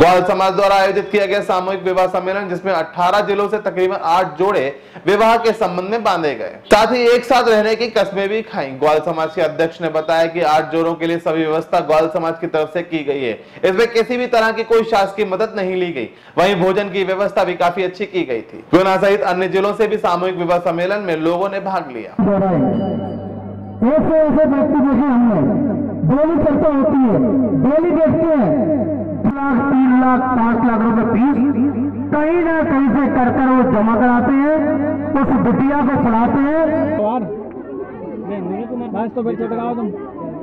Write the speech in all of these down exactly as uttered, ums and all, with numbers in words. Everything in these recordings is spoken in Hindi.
ग्वाल समाज द्वारा आयोजित किया गया सामूहिक विवाह सम्मेलन, जिसमें अठारह जिलों से तकरीबन आठ जोड़े विवाह के संबंध में बांधे गए, साथ ही एक साथ रहने की कस्में भी खाई। ग्वाल समाज के अध्यक्ष ने बताया कि आठ जोड़ों के लिए सभी व्यवस्था ग्वाल समाज की तरफ से की गई है। इसमें किसी भी तरह की कोई शासकीय मदद नहीं ली गई। वहीं भोजन की व्यवस्था भी काफी अच्छी की गई थी। गुना सहित अन्य जिलों से भी सामूहिक विवाह सम्मेलन में लोगों ने भाग लिया। ऐसे ऐसे व्यक्ति देखे हमने, डेली चर्चा होती है, डेली देखते हैं लाख तीन लाख पांच लाख रुपए फीस कहीं ना कहीं से कर कर वो जमा कराते हैं, उस बिटिया को पढ़ाते हैं। तो फिर चटकाओ तुम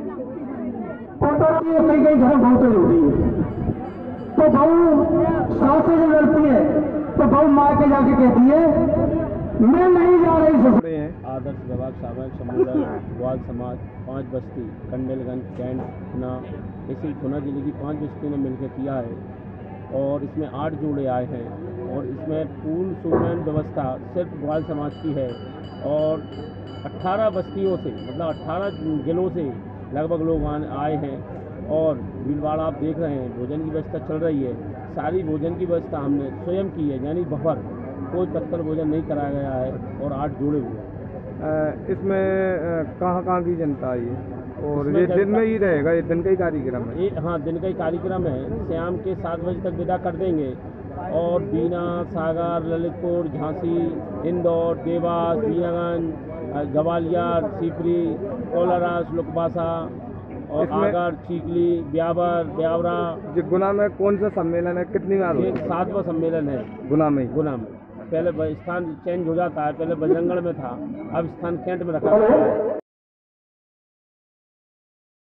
कई कई घर बहुत होती है, तो बहू सास से जब लड़ती है तो बहू माँ के जाके कहती है मैं नहीं जा रही ससुरे हैं। आदर्श विवाह सामूहिक सम्मेलन ग्वाल समाज पांच बस्ती कंडेलगंज कैंट गुना, इसी गुना जिले की पांच बस्तियों ने मिलकर किया है और इसमें आठ जोड़े आए हैं और इसमें पूर्ण सुमन व्यवस्था सिर्फ ग्वाल समाज की है और अट्ठारह बस्तियों से मतलब अट्ठारह जिलों से लगभग लोग आए हैं और भीड़ भाड़ आप देख रहे हैं। भोजन की व्यवस्था चल रही है, सारी भोजन की व्यवस्था हमने स्वयं की है, यानी बफर कोई तत्पर भोजन नहीं कराया गया है और आठ जोड़े हुए। इसमें कहाँ कहाँ की जनता आई है और ये दिन में ही रहेगा? ये दिन का ही कार्यक्रम है? ये हाँ, दिन का ही कार्यक्रम है। शाम के सात बजे तक विदा कर देंगे और बीना, सागर, ललितपुर, झांसी, इंदौर, देवास, बीनागंज, ग्वालियर, सीपरी, कोलारस, लुकबासा और आगर, चीखली, ब्यावर, ब्यावरा। गुना में कौन सा सम्मेलन है, कितनी बार? एक सातवां सम्मेलन है गुना में। गुना में पहले स्थान चेंज हो जाता है, पहले बजरंगगढ़ में था, अब स्थान कैंट में रखा गया है।